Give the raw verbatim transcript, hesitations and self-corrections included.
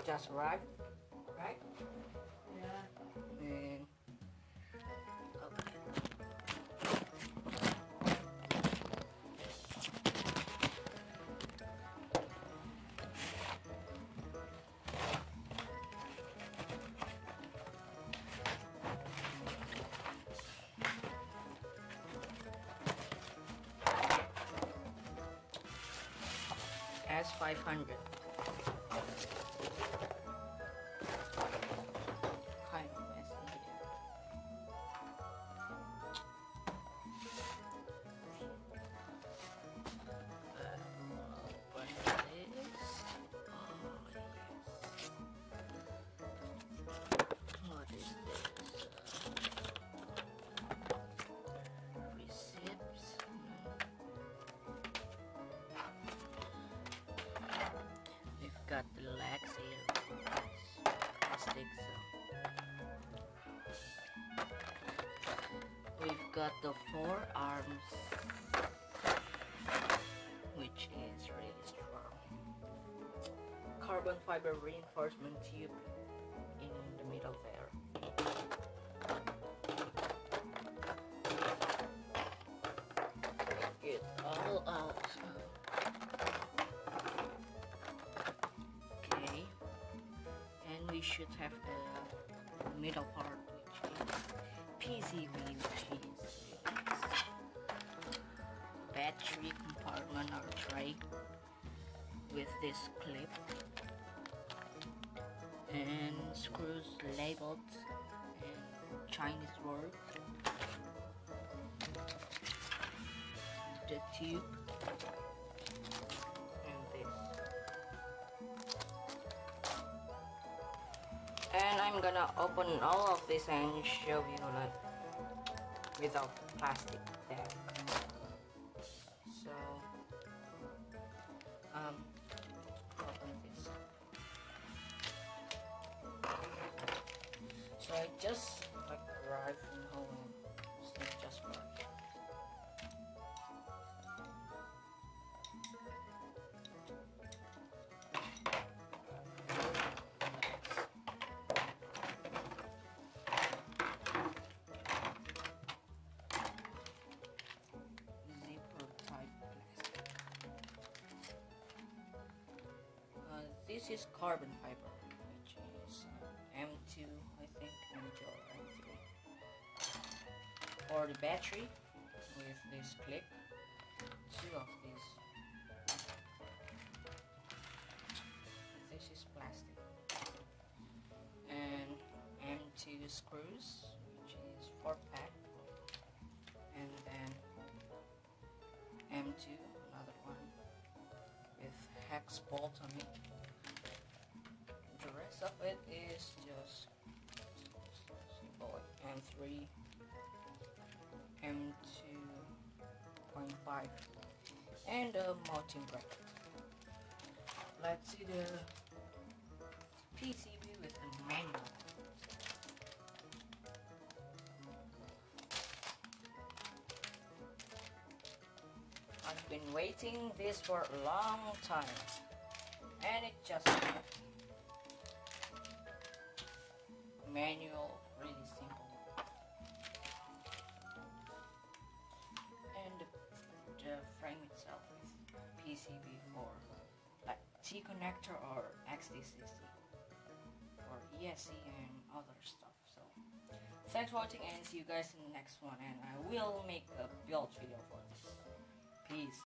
just arrived, right? Yeah. And okay. S five hundred. Kind of messy here. Uh, open this. Oh yes. What is this? Uh, receipts. We've got the legs here. It's plastic, so we've got the forearms, which is really strong. Carbon fiber reinforcement tube in the middle there. Get it all out. And we should have the middle part, which is P C B, which is battery compartment or tray with this clip and screws labeled in Chinese word. The tube and this. And I'm gonna open all of this and show you like without plastic tag. So um open this. So I just like arrived from home and sleep just right. Uh, this is carbon fiber, which is uh, M two, I think, M two or M three. For the battery, with this clip, two of these. This is plastic. And M two screws, which is four pack. And then M two, another one, with hex bolt on it. The rest of it is just simple M three, M two point five, and a mounting bracket. Let's see the P C B with the manual. I've been waiting this for a long time, and it just arrived. Manual, really simple, and the, the frame itself is P C B for like T connector or X D C C or E S C and other stuff. So thanks for watching and see you guys in the next one, and I will make a build video for this. Peace.